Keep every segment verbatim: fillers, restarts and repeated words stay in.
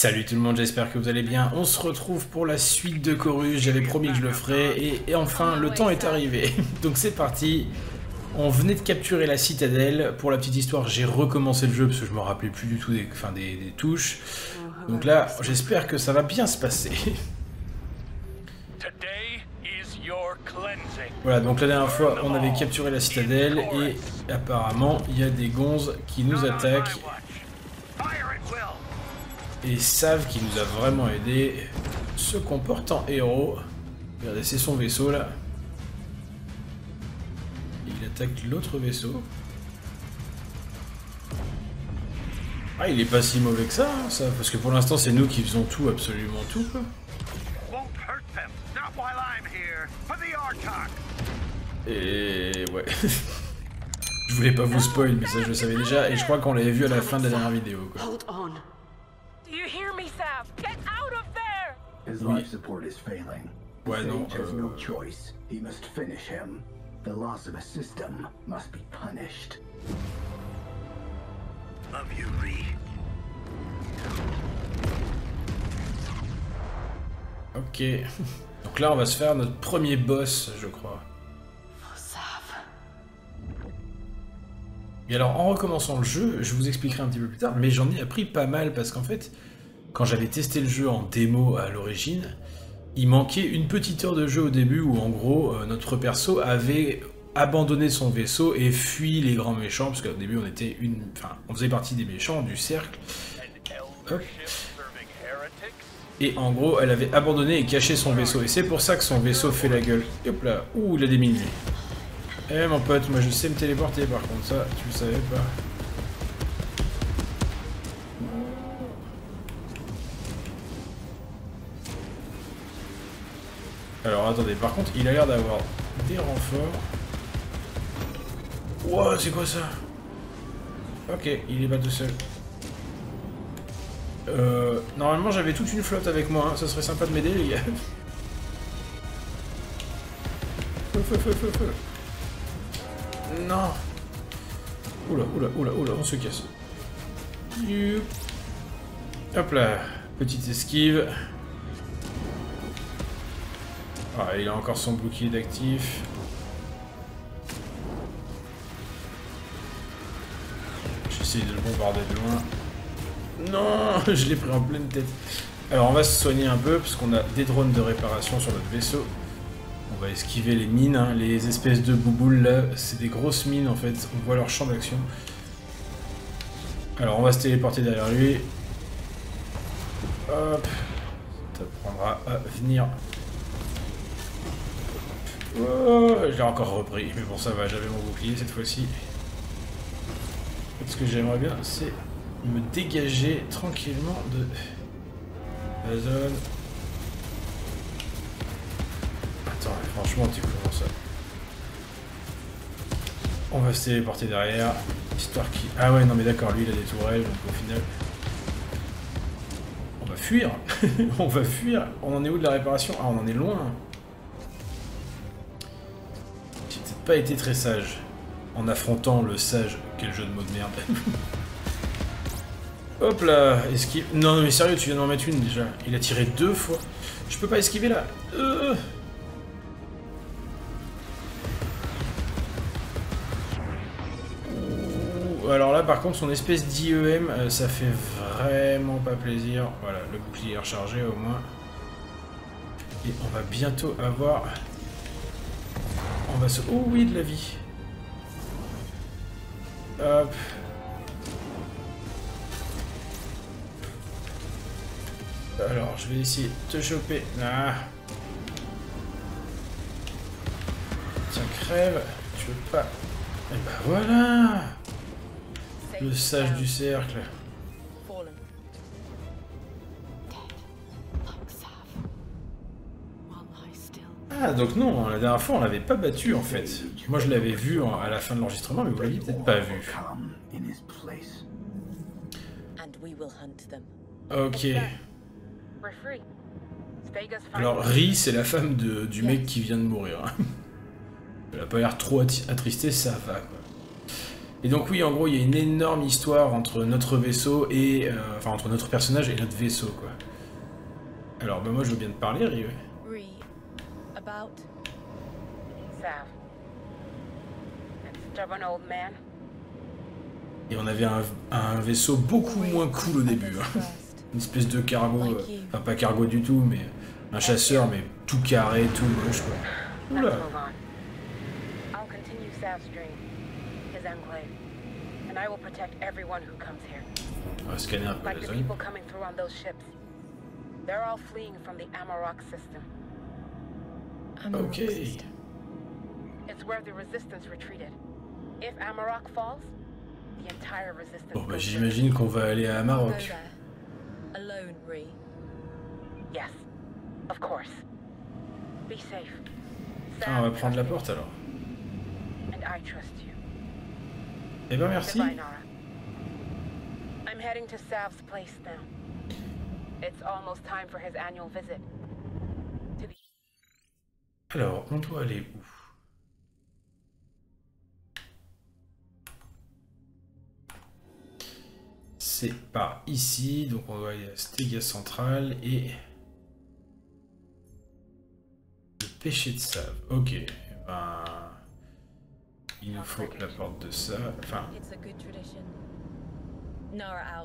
Salut tout le monde, j'espère que vous allez bien. On se retrouve pour la suite de Chorus, j'avais promis que je le ferais, et, et enfin, le temps est arrivé. Donc c'est parti, on venait de capturer la citadelle. Pour la petite histoire, j'ai recommencé le jeu parce que je me rappelais plus du tout des, enfin, des, des touches. Donc là, j'espère que ça va bien se passer. Voilà, donc la dernière fois, on avait capturé la citadelle, et apparemment, il y a des gonzes qui nous attaquent. Et savent qu'il nous a vraiment aidé, se comporte en héros. Regardez, c'est son vaisseau là. Il attaque l'autre vaisseau. Ah, il est pas si mauvais que ça, hein, ça, parce que pour l'instant c'est nous qui faisons tout, absolument tout, quoi. Et ouais. Je voulais pas vous spoil, mais ça je le savais déjà, et je crois qu'on l'avait vu à la fin de la dernière vidéo, quoi. His life support is failing. Ouais, non, Sage has euh... no choice. He must finish him. The loss of a system must be punished. Love you, Ree. Ok. Donc là, on va se faire notre premier boss, je crois. Et alors, en recommençant le jeu, je vous expliquerai un petit peu plus tard, mais j'en ai appris pas mal, parce qu'en fait, quand j'avais testé le jeu en démo à l'origine, il manquait une petite heure de jeu au début où, en gros, euh, notre perso avait abandonné son vaisseau et fui les grands méchants, parce qu'au début, on était une... Enfin, on faisait partie des méchants, du cercle. Hop. Et en gros, elle avait abandonné et caché son vaisseau, et c'est pour ça que son vaisseau fait la gueule. Et hop là, ouh, il a des mines. Eh mon pote, moi je sais me téléporter par contre, ça, tu le savais pas. Alors attendez, par contre, il a l'air d'avoir des renforts. Wow, c'est quoi ça? Ok, il est pas tout seul. Euh, normalement j'avais toute une flotte avec moi, hein. Ça serait sympa de m'aider les gars. Feu, feu, feu, feu, feu. Non. Oula, oula, oula, oula, on se casse. Hop là, petite esquive. Ah, il a encore son bouclier d'actif. J'essaie de le bombarder de loin. Non, je l'ai pris en pleine tête. Alors on va se soigner un peu, parce qu'on a des drones de réparation sur notre vaisseau. On va esquiver les mines, hein. Les espèces de bouboules là, c'est des grosses mines en fait, on voit leur champ d'action. Alors on va se téléporter derrière lui. Hop, ça prendra à venir. Oh, j'ai encore repris, mais bon ça va, j'avais mon bouclier cette fois-ci. Ce que j'aimerais bien, c'est me dégager tranquillement de la zone. Attends, franchement, tu commences ça. On va se téléporter derrière, histoire qu'il... Ah ouais, non mais d'accord, lui il a des tourelles, donc au final... On va fuir. On va fuir. On en est où de la réparation? Ah, on en est loin. J'ai peut-être pas été très sage en affrontant le sage. Quel jeu de mots de merde. Hop là, esquive... Non, non mais sérieux, tu viens d'en mettre une déjà. Il a tiré deux fois. Je peux pas esquiver là. Euh... Alors là par contre son espèce d'I E M euh, ça fait vraiment pas plaisir. Voilà, le bouclier est rechargé au moins. Et on va bientôt avoir... On va se... Oh oui, de la vie. Hop. Alors je vais essayer de te choper. Ah. Tiens, crève. Tu veux pas... Et bah voilà. Le sage du cercle. Ah, donc non, la dernière fois on l'avait pas battu en fait. Moi je l'avais vu à la fin de l'enregistrement, mais vous l'aviez peut-être pas vu. Ok. Alors Ree, c'est la femme de, du mec qui vient de mourir. Elle a pas l'air trop attristée, ça va quoi. Et donc oui, en gros, il y a une énorme histoire entre notre vaisseau et... Euh, enfin, entre notre personnage et notre vaisseau, quoi. Alors, bah moi, je veux bien te parler, Rie. Re, about Sav. That stubborn old man. Et on avait un, un vaisseau beaucoup moins cool au début. Hein. Une espèce de cargo, euh, enfin pas cargo du tout, mais un chasseur, mais tout carré, tout moche, quoi. Let's Oula. move on. I'll continue Sav's dream, his enclave, and I will protect everyone who comes here. On va scanner un peu Like la the zone. people coming through on those ships. They're all fleeing from the Amarok system. Amarok Ok. system. It's where the resistance retreated. If Amarok falls, the entire resistance Bon bah goes with it. j'imagine qu'on va aller à Go Maroc. there. Alone, Re. Yes, of course. Be safe. Ah, on va Sav prendre la trusts porte alors. me, and I trust you. Eh ben merci. Goodbye, Nara. I'm heading to Sav's place now. It's almost time for his annual visit. To the Alors, on doit aller où? C'est par ici, donc on doit aller à Stega Central et... Le péché de Save. Ok, eh ben... Il nous faut la porte de ça, enfin... It's a good tradition. Nara out.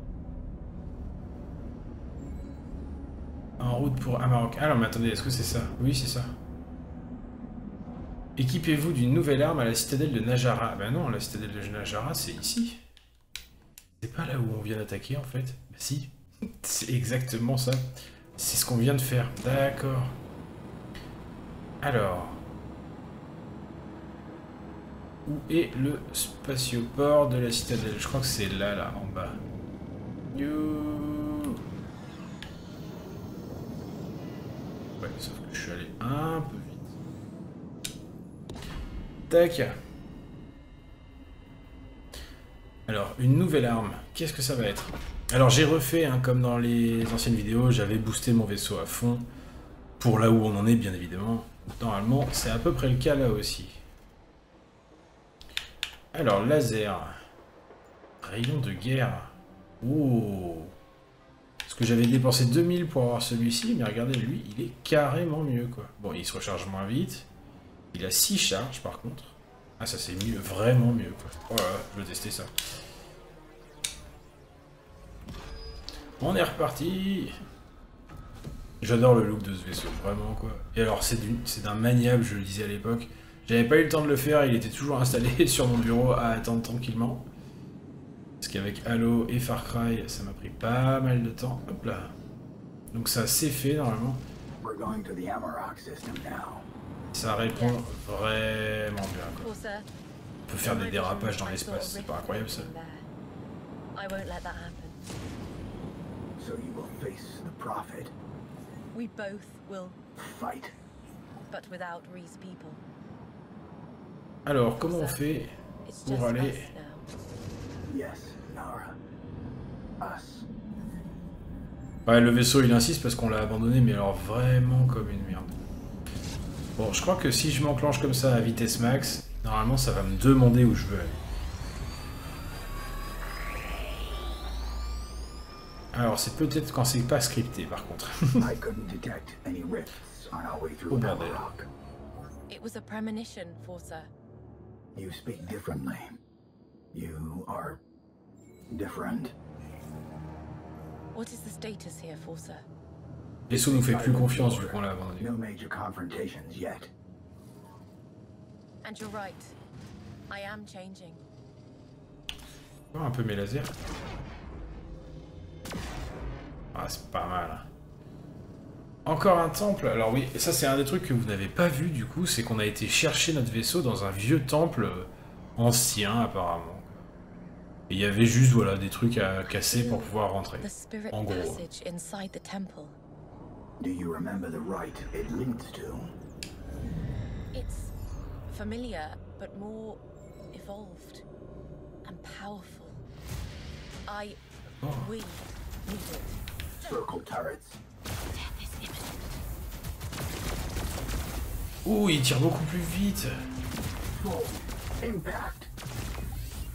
En route pour Amarok. Ah non mais attendez, est-ce que c'est ça? Oui, c'est ça. Équipez-vous d'une nouvelle arme à la citadelle de Najara. Ben non, la citadelle de Najara, c'est ici. C'est pas là où on vient d'attaquer en fait. Bah si, c'est exactement ça. C'est ce qu'on vient de faire. D'accord. Alors. Où est le spatioport de la citadelle? Je crois que c'est là, là, en bas. You. Ouais, sauf que je suis allé un peu vite. Tac. Alors, une nouvelle arme. Qu'est-ce que ça va être? Alors, j'ai refait, hein, comme dans les anciennes vidéos, j'avais boosté mon vaisseau à fond. Pour là où on en est, bien évidemment. Normalement, c'est à peu près le cas là aussi. Alors, laser. Rayon de guerre. Oh. Parce que j'avais dépensé deux mille pour avoir celui-ci, mais regardez, lui, il est carrément mieux, quoi. Bon, il se recharge moins vite. Il a six charges, par contre. Ah, ça c'est mieux, vraiment mieux, quoi. Oh là là, je vais tester ça. On est reparti. J'adore le look de ce vaisseau, vraiment, quoi. Et alors, c'est d'un maniable, je le disais à l'époque. J'avais pas eu le temps de le faire, il était toujours installé sur mon bureau à attendre tranquillement. Parce qu'avec Halo et Far Cry, ça m'a pris pas mal de temps. Hop là. Donc ça c'est fait, normalement. We're going to the Amarok system now. Ça répond vraiment bien, quoi. Corsair, On peut faire des dérapages dans l'espace, c'est pas incroyable ça. I won't let that happen. So you will face the Prophet. We both will, Fight. but without Ree's people. Alors, comment on fait It's pour just aller... us now. Yes, Nara. Us. Ouais, le vaisseau il insiste parce qu'on l'a abandonné, mais alors vraiment comme une merde. Bon, je crois que si je m'enclenche comme ça à vitesse max, normalement ça va me demander où je veux aller. Alors c'est peut-être quand c'est pas scripté par contre. I couldn't detect any rifts on our way through Oh, bordel. Amarok. It was a premonition, Forza. You speak differently. You are different. What is the status here, Forza? Le vaisseau nous fait plus confiance vu qu'on l'a abandonné. No major confrontations yet. And you're right. I am changing. Oh, un peu mes lasers. Ah, c'est pas mal. Encore un temple. Alors oui, ça c'est un des trucs que vous n'avez pas vu du coup, c'est qu'on a été chercher notre vaisseau dans un vieux temple ancien apparemment. Et il y avait juste voilà des trucs à casser pour pouvoir rentrer. The spirit En gros. passage inside the temple. Do you remember the rite it leads to? It's familiar, but more evolved and powerful. I... Oh. We need it. Circle turrets. Death is imminent. Ouh, il tire beaucoup plus vite. Full impact.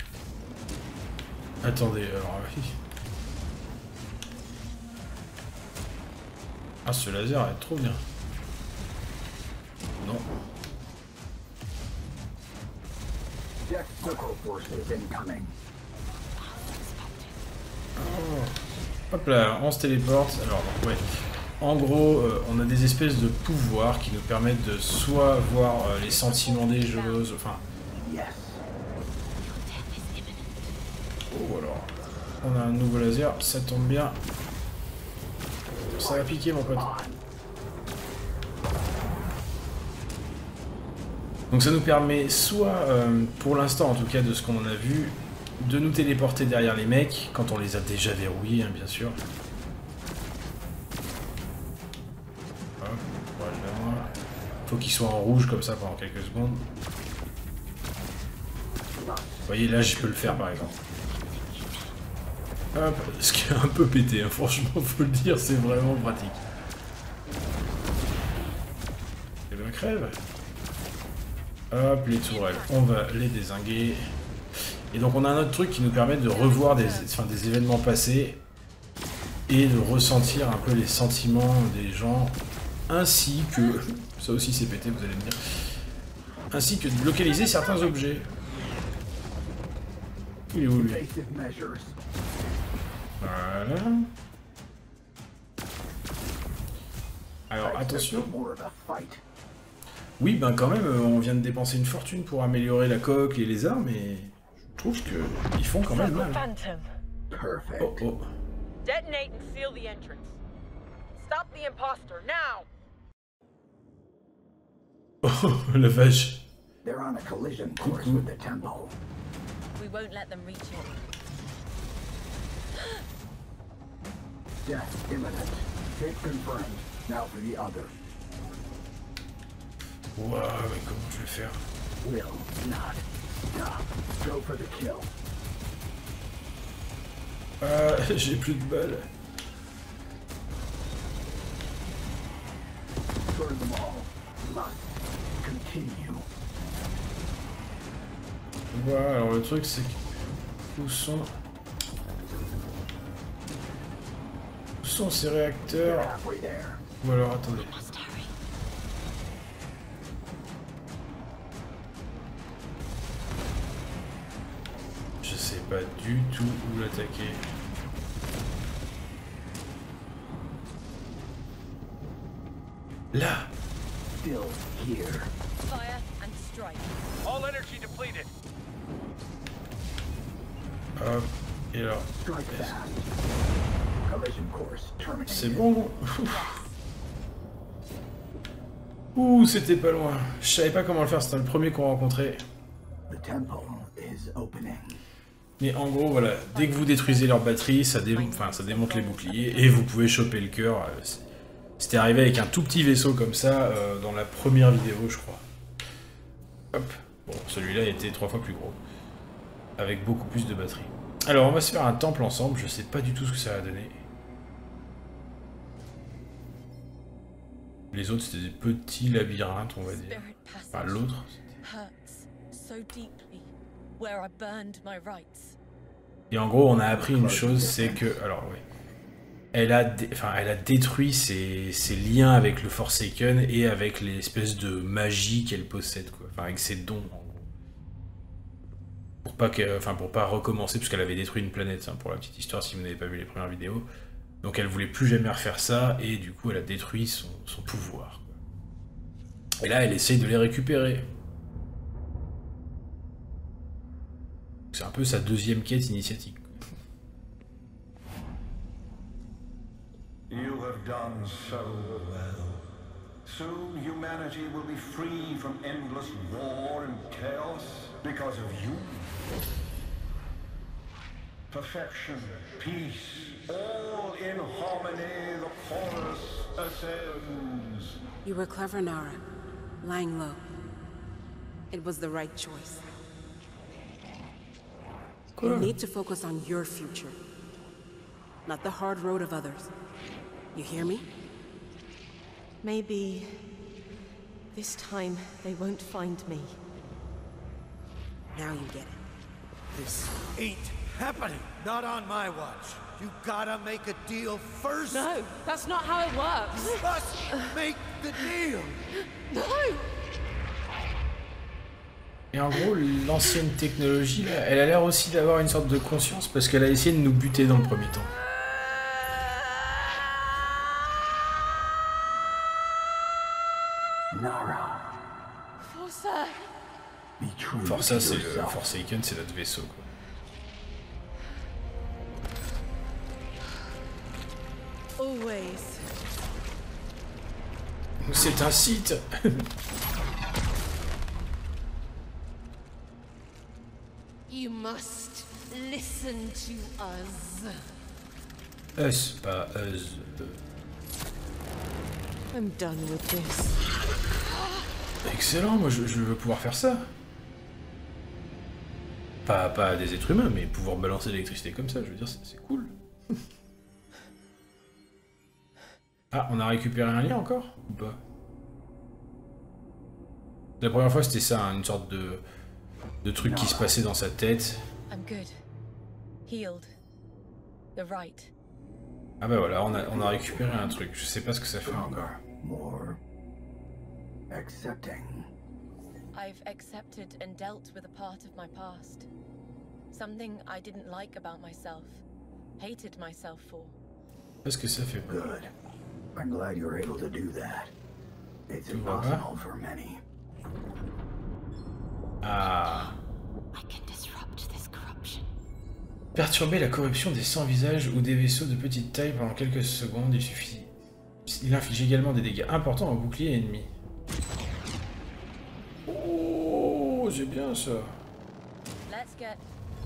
Attendez, alors... oui. Ah, ce laser est trop bien. Non. Jet circle forces incoming. Oh. Hop là, on se téléporte. Alors, ouais. En gros, euh, on a des espèces de pouvoirs qui nous permettent de soit voir euh, les sentiments des choses, enfin... Yes. Oh, alors... On a un nouveau laser, ça tombe bien. Ça va piquer, mon pote. Donc ça nous permet soit, euh, pour l'instant en tout cas de ce qu'on en a vu, de nous téléporter derrière les mecs, quand on les a déjà verrouillés, hein, bien sûr. Hop, voilà. Faut qu'ils soient en rouge comme ça pendant quelques secondes. Vous voyez, là je peux le faire par exemple. Hop, ce qui est un peu pété, hein, franchement, faut le dire, c'est vraiment pratique. Et ben crève. Hop, les tourelles, on va les dézinguer. Et donc on a un autre truc qui nous permet de revoir des, enfin, des événements passés et de ressentir un peu les sentiments des gens, ainsi que, ça aussi c'est pété, vous allez me dire, ainsi que de localiser certains objets. Il est où lui? Voilà. Alors attention. Oui, ben quand même, on vient de dépenser une fortune pour améliorer la coque et les armes, et je trouve que ils font quand même mal. Oh oh. Detonate and seal the entrance. Stop the imposter now. Oh la vache. They're on a collision course with the temple. We won't let them reach it. Death imminent. Hit confirmed. Now for the other. Waouh, mais comment je vais faire? Will not stop. Go for the kill. Ah, j'ai plus de balles. Burn them all. Must continue. Voilà, alors le truc c'est que... Où sont... Où sont ces réacteurs? Halfway there. Ou alors, attendez. Je sais pas du tout où l'attaquer. Là! Still here. Fire and strike. All energy depleted. Hop, et alors. Strike fast. Collision course terminated. C'est bon. Ouh, c'était pas loin. Je savais pas comment le faire, c'était le premier qu'on rencontrait. The temple is opening. Mais en gros, voilà, dès que vous détruisez leur batterie, ça, dé... enfin, ça démonte les boucliers et vous pouvez choper le cœur. C'était arrivé avec un tout petit vaisseau comme ça euh, dans la première vidéo, je crois. Hop. Bon, celui-là était trois fois plus gros. Avec beaucoup plus de batterie. Alors, on va se faire un temple ensemble. Je sais pas du tout ce que ça va donner. Les autres, c'était des petits labyrinthes, on va dire. Enfin, l'autre. Et en gros, on a appris une chose, c'est que... Alors, oui. Elle a, dé... enfin, elle a détruit ses... ses liens avec le Forsaken et avec l'espèce de magie qu'elle possède, quoi. Enfin, avec ses dons, en gros. Pour pas, que... enfin, pour pas recommencer, parce qu'elle avait détruit une planète, hein, pour la petite histoire, si vous n'avez pas vu les premières vidéos. Donc elle voulait plus jamais refaire ça, et du coup, elle a détruit son, son pouvoir. Et là, elle essaye de les récupérer. C'est un peu sa deuxième quête initiatique. You have done so well. Soon humanity will be free from endless war and chaos because of you. Perfection, peace, all in harmony, the chorus ascends. You were clever, Nara. Lying low. It was the right choice. You need to focus on your future, not the hard road of others. You hear me? Maybe this time they won't find me. Now you get it. This ain't happening? Not on my watch. You gotta make a deal first. No, that's not how it works. You must make the deal. No. Et en gros, l'ancienne technologie, là, elle a l'air aussi d'avoir une sorte de conscience parce qu'elle a essayé de nous buter dans le premier temps. Nara. Forza. Be true Forza, to c'est le yourself. Forsaken, c'est notre vaisseau, quoi. Always. C'est un site. You must listen to us. Us, pas us. I'm done with this. Excellent, moi je, je veux pouvoir faire ça. Pas, pas à des êtres humains, mais pouvoir balancer l'électricité comme ça, je veux dire, c'est cool. Ah, on a récupéré un lien encore? Ou pas? La première fois c'était ça, hein, une sorte de, de truc qui se passait dans sa tête. I'm good. Healed. The right. Ah bah voilà, on a, on a récupéré un truc, je sais pas ce que ça fait encore. More accepting. I've accepted and dealt with a part of my past. Something I didn't like about myself. Hated myself for. Qu'est-ce que ça fait? Good. I'm glad you're able to do that. It's Tu vois pas? impossible for many. Ah. I can disrupt this corruption. Perturber la corruption des sans-visages ou des vaisseaux de petite taille pendant quelques secondes, il suffit. Il inflige également des dégâts importants au bouclier ennemi. Oh, c'est bien ça. Let's get...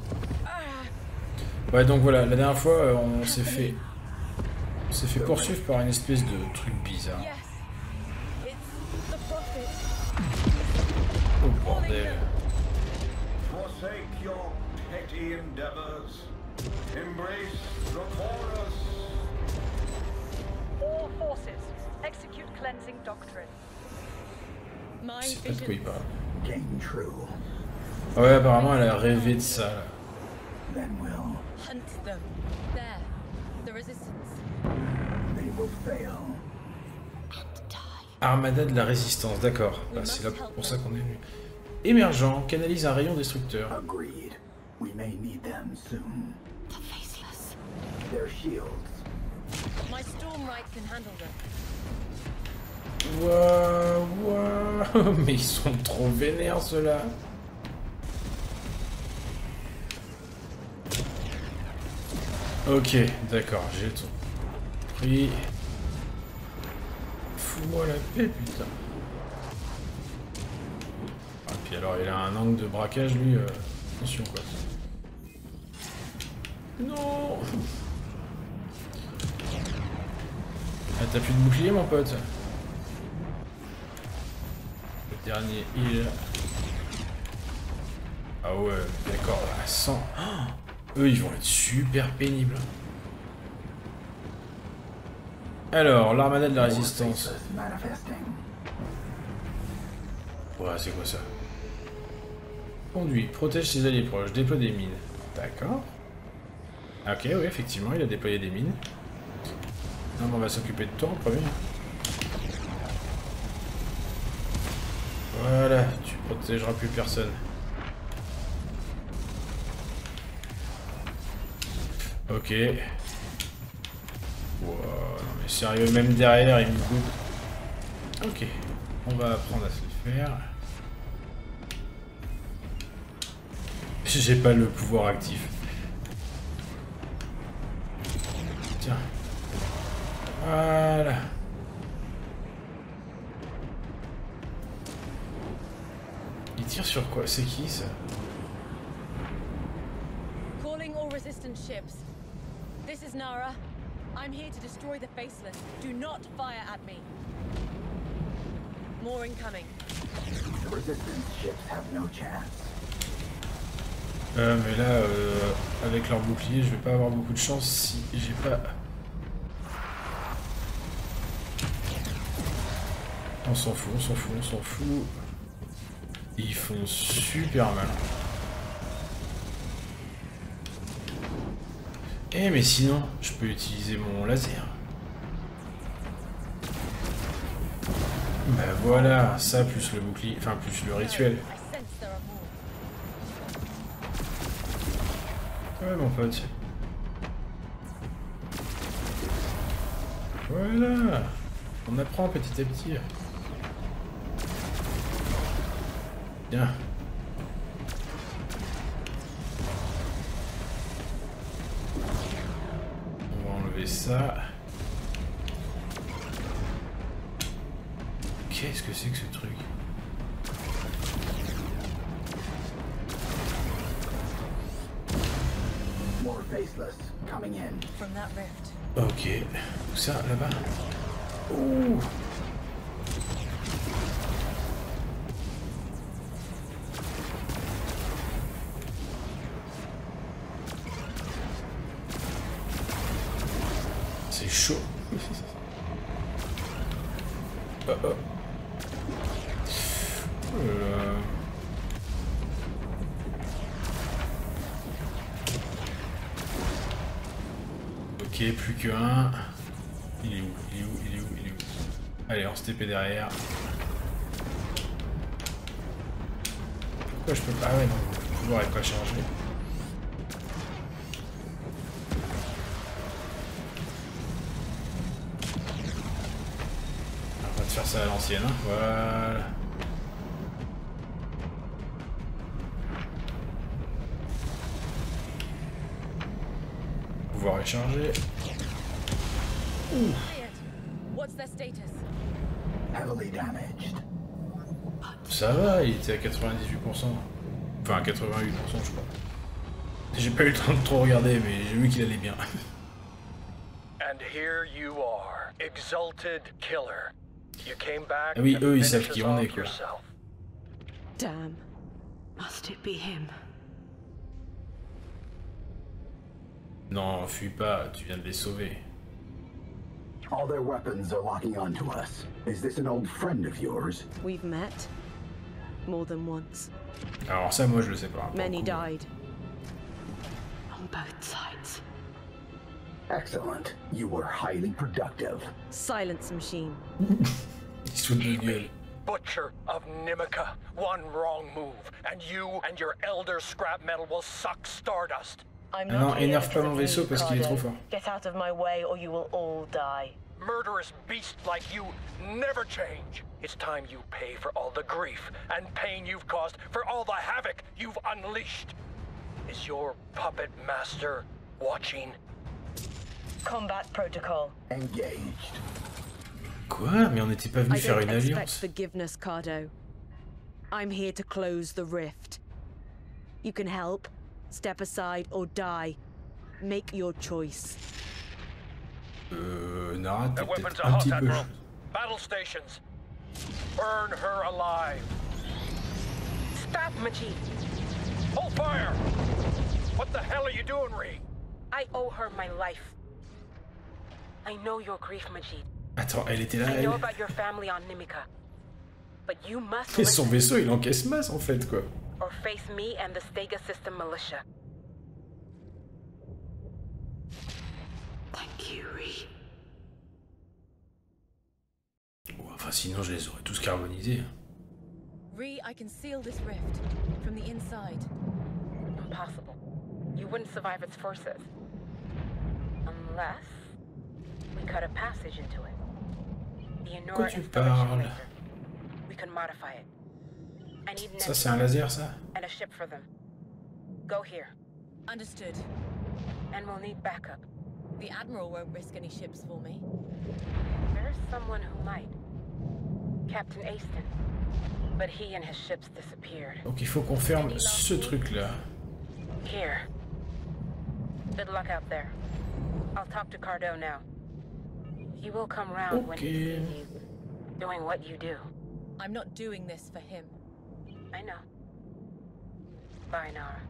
Ouais, donc voilà, la dernière fois, euh, on s'est fait... On s'est fait poursuivre par une espèce de truc bizarre. Yes. It's the prophet. Oh bordel. Forsake your petty endeavors. Embrace the chorus. All forces, execute cleansing doctrine. My Je sais pas de quoi il vision. parle. Game true. Ouais, apparemment, elle a rêvé de ça, là. Then we'll. Hunt them. There. The resistance. They will fail. And die. Armada de la résistance, d'accord. Bah, c'est là pour ça qu'on est venu. Émergent, canalise un rayon destructeur. Agreed. We may need them soon. The faceless. Their shields. My Stormright can handle them. Ouah, ouah. Mais ils sont trop vénères, ceux-là. Ok, d'accord, j'ai tout pris. Fous-moi la paix, putain. Ah, puis alors, il a un angle de braquage, lui. Euh... Attention, quoi. Non. Ah, t'as plus de bouclier, mon pote? Le dernier heal. Ah ouais, d'accord, à cent. Oh, eux, ils vont être super pénibles. Alors, l'armada de la résistance. Faces manifesting. Ouais, c'est quoi ça? Conduit, protège ses alliés proches, déploie des mines. D'accord. Ok, oui, effectivement, il a déployé des mines. Non, mais on va s'occuper de toi en premier. Voilà, tu protégeras plus personne. Ok. Wow, non mais sérieux, même derrière, il me boude. Ok, on va apprendre à se le faire. J'ai pas le pouvoir actif. Tiens. Voilà. Il tire sur quoi? C'est qui ça? Calling all resistance ships. This is Nara. I'm here to destroy the faceless. Do not fire at me. More incoming. The resistance ships have no chance. Euh, mais là, euh, avec leur bouclier, je vais pas avoir beaucoup de chance si j'ai pas... On s'en fout, on s'en fout, on s'en fout. Ils font super mal. Eh mais sinon, je peux utiliser mon laser. Bah voilà, ça plus le bouclier, enfin plus le rituel. Ouais mon pote. Voilà. On apprend petit à petit. Bien. On va enlever ça. Qu'est-ce que c'est que ce truc? More faceless coming in. From that rift. Ok. Où ça, là-bas? Ouh. C'est chaud. oh, oh. Euh... Ok, plus qu'un. Il est où? Il est où? Il est où? Il est où? Allez, on se T P derrière. Pourquoi je peux pas? Ah ouais, non, le pouvoir est pas chargé. On va te faire ça à l'ancienne, hein. Voilà. Pouvoir est chargé. Ouh. What's their status? Heavily damaged. Ça va, il était à quatre-vingt-dix-huit pour cent. Enfin, quatre-vingt-huit pour cent, je crois. J'ai pas eu le temps de trop regarder, mais j'ai vu qu'il allait bien. And here you are, exalted killer. You came back Ah oui, to eux, ils finish savent qui us on off est, quoi. yourself. Damn. Must it be him? Non, fuis pas, tu viens de les sauver. All their weapons are locking onto us. Is this an old friend of yours? We've met. More than once. Alors ça, moi, je le sais pas. Many died. On both sides. Excellent. You were highly productive. Silence machine. Il se fout de notre gueule. Butcher of Nimica. One wrong move, and you and your elder scrap metal will suck stardust. I'm Ah non, not here énerve pas because mon of vaisseau you, parce qu'il est trop Cardo. fort. Get out of my way or you will all die. Murderous beasts like you never change. It's time you pay for all the grief and pain you've caused, for all the havoc you've unleashed. Is your puppet master watching? Combat protocol. Engaged. Quoi? Mais on n'était pas venu I faire don't une expect alliance. forgiveness, Cardo. I'm here to close the rift. You can help, step aside, or die. Make your choice. Euh, Nara, t'es The weapons peut-être are un hot, petit peu... Admiral. Battle stations. Burn her alive. Stop, Majid. Hold fire! What the hell are you doing, Ree? I owe her my life. I know your grief, Majid. Attends, elle était là, I know elle. about your family on Nimica. But you must Et son listen vaisseau, il encaisse masse, en fait, quoi. or face me and the Stega System militia. Thank you, Ree. Enfin, sinon, je les aurais tous carbonisés. Ree, I can seal this rift from the inside. Impossible. You wouldn't survive its forces. Unless we cut a passage into it. The Enora Quoi tu installation parles? laser. We can modify it. I need an Ça, c'est un laser, ça? and a ship for them. Go here. Understood. And we'll need backup. The Admiral won't risk any ships for me. There's someone who might. Captain Aston. But he and his ships disappeared. Donc, il faut qu'on ferme ce truc-là. Here. Good luck out there. I'll talk to Cardo now. He will come round when he Okay. sees you doing what you do. I'm not doing this for him. I know. Bye, Nara.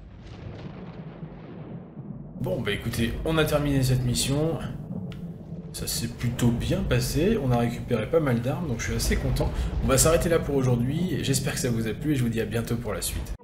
Bon, bah écoutez, on a terminé cette mission. Ça s'est plutôt bien passé. On a récupéré pas mal d'armes, donc je suis assez content. On va s'arrêter là pour aujourd'hui. J'espère que ça vous a plu et je vous dis à bientôt pour la suite.